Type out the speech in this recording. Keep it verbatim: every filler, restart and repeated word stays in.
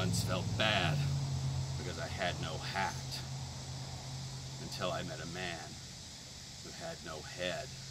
once felt bad because I had no hat, until I met a man who had no head.